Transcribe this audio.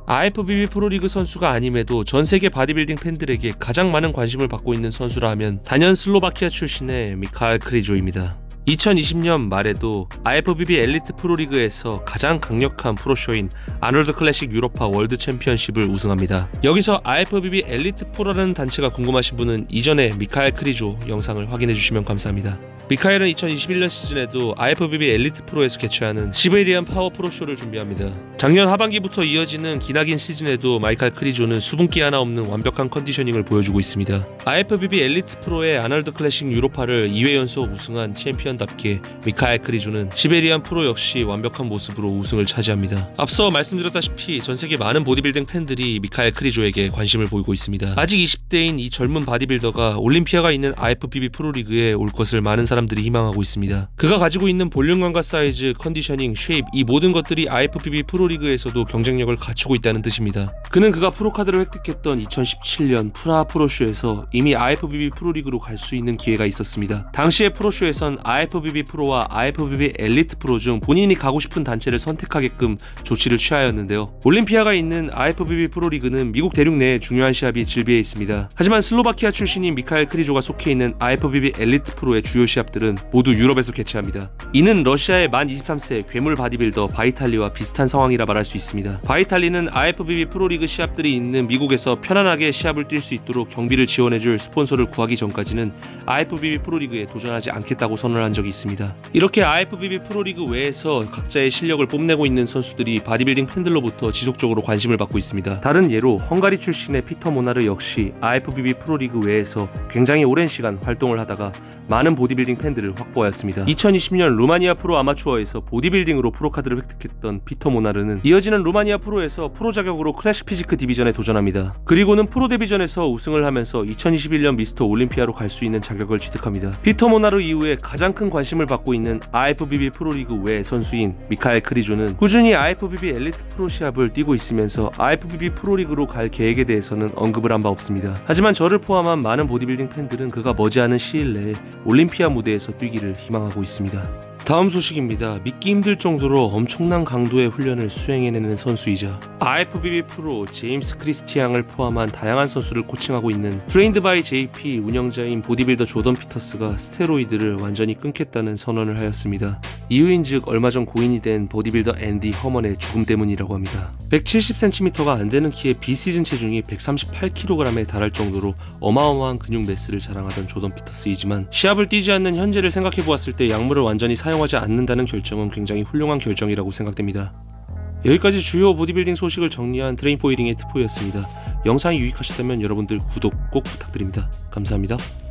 IFBB 프로리그 선수가 아님에도 전세계 바디빌딩 팬들에게 가장 많은 관심을 받고 있는 선수라 하면 단연 슬로바키아 출신의 미카엘 크리조입니다. 2020년 말에도 IFBB 엘리트 프로리그에서 가장 강력한 프로쇼인 아놀드 클래식 유로파 월드 챔피언십을 우승합니다. 여기서 IFBB 엘리트 프로라는 단체가 궁금하신 분은 이전에 미카엘 크리조 영상을 확인해 주시면 감사합니다. 미카엘은 2021년 시즌에도 IFBB 엘리트 프로에서 개최하는 시베리안 파워 프로쇼를 준비합니다. 작년 하반기부터 이어지는 기나긴 시즌에도 미카엘 크리조는 수분기 하나 없는 완벽한 컨디셔닝을 보여주고 있습니다. IFBB 엘리트 프로의 아놀드 클래식 유로파를 2회 연속 우승한 챔피언답게 미카엘 크리조는 시베리안 프로 역시 완벽한 모습으로 우승을 차지합니다. 앞서 말씀드렸다시피 전세계 많은 보디빌딩 팬들이 미카엘 크리조에게 관심을 보이고 있습니다. 아직 20대인 이 젊은 바디빌더가 올림피아가 있는 IFBB 프로리그에 올 것을 많은 사람들이 희망하고 있습니다. 그가 가지고 있는 볼륨감과 사이즈, 컨디셔닝, 쉐입 이 모든 것들이 IFBB 프로리그에서도 경쟁력을 갖추고 있다는 뜻입니다. 그가 프로카드를 획득했던 2017년 프라하 프로쇼에서 이미 IFBB 프로리그로 갈 수 있는 기회가 있었습니다. 당시의 프로쇼에선 IFBB 프로와 IFBB 엘리트 프로 중 본인이 가고 싶은 단체를 선택하게끔 조치를 취하였는데요. 올림피아가 있는 IFBB 프로리그는 미국 대륙 내에 중요한 시합이 질비해 있습니다. 하지만 슬로바키아 출신인 미카엘 크리조가 속해 있는 IFBB 엘리트 프로의 주요 시합들은 모두 유럽에서 개최합니다. 이는 러시아의 만 23세 괴물 바디빌더 바이탈리와 비슷한 상황이라 말할 수 있습니다. 바이탈리는 IFBB 프로리그 시합들이 있는 미국에서 편안하게 시합을 뛸 수 있도록 경비를 지원해줄 스폰서를 구하기 전까지는 IFBB 프로리그에 도전하지 않겠다고 선언을 한 적이 있습니다. 이렇게 IFBB 프로리그 외에서 각자의 실력을 뽐내고 있는 선수들이 바디빌딩 팬들로부터 지속적으로 관심을 받고 있습니다. 다른 예로 헝가리 출신의 피터 모나르 역시 IFBB 프로리그 외에서 굉장히 오랜 시간 활동을 하다가 많은 보디빌딩 팬들을 확보하였습니다. 2020년 루마니아 프로 아마추어에서 보디빌딩으로 프로카드를 획득했던 피터 모나르는 이어지는 루마니아 프로에서 프로 자격으로 클래식 피지크 디비전에 도전합니다. 그리고는 프로 디비전에서 우승을 하면서 2021년 미스터 올림피아로 갈 수 있는 자격을 취득합니다. 피터 모나르 이후에 가장 큰 관심을 받고 있는 IFBB 프로리그 외 선수인 미카엘 크리조는 꾸준히 IFBB 엘리트 프로 시합을 뛰고 있으면서 IFBB 프로리그로 갈 계획에 대해서는 언급을 한 바 없습니다. 하지만 저를 포함한 많은 보디빌딩 팬들은 그가 머지않은 시일 내에 올림피아 무대에서 뛰기를 희망하고 있습니다. 다음 소식입니다. 믿기 힘들 정도로 엄청난 강도의 훈련을 수행해내는 선수이자 IFBB 프로 제임스 크리스티앙을 포함한 다양한 선수를 코칭하고 있는 트레인드 바이 JP 운영자인 보디빌더 조던 피터스가 스테로이드를 완전히 끊겠다는 선언을 하였습니다. 이유인즉 얼마 전 고인이 된 보디빌더 앤디 허먼의 죽음 때문이라고 합니다. 170cm가 안되는 키에 비시즌 체중이 138kg에 달할 정도로 어마어마한 근육 매스를 자랑하던 조던 피터스이지만 시합을 뛰지 않는 현재를 생각해보았을 때 약물을 완전히 사용하지 않는다는 결정은 굉장히 훌륭한 결정이라고 생각됩니다. 여기까지 주요 보디빌딩 소식을 정리한 트레인포이링의 트포였습니다. 영상이 유익하셨다면 여러분들 구독 꼭 부탁드립니다. 감사합니다.